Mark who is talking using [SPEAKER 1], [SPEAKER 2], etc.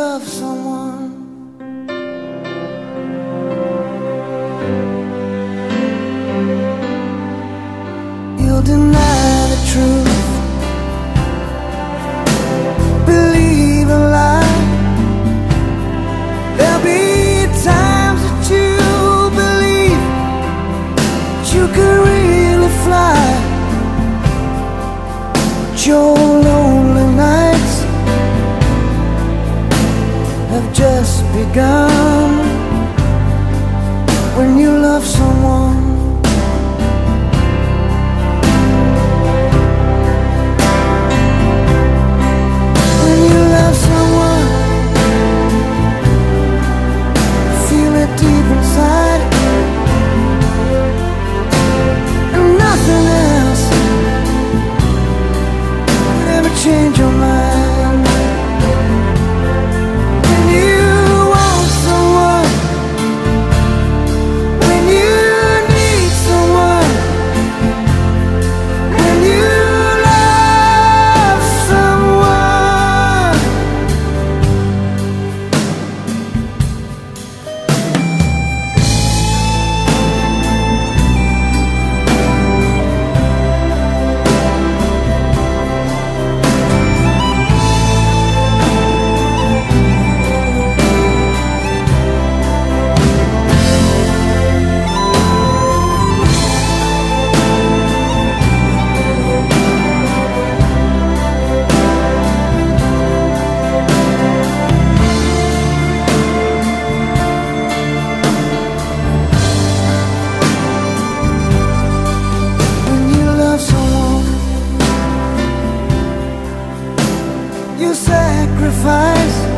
[SPEAKER 1] love someone, you'll deny the truth, believe a lie. There'll be times that you believe that you could really fly, but your lonely nights have just begun. When you love someone, when you love someone, feel it deep inside, and nothing else could ever change your mind. You sacrifice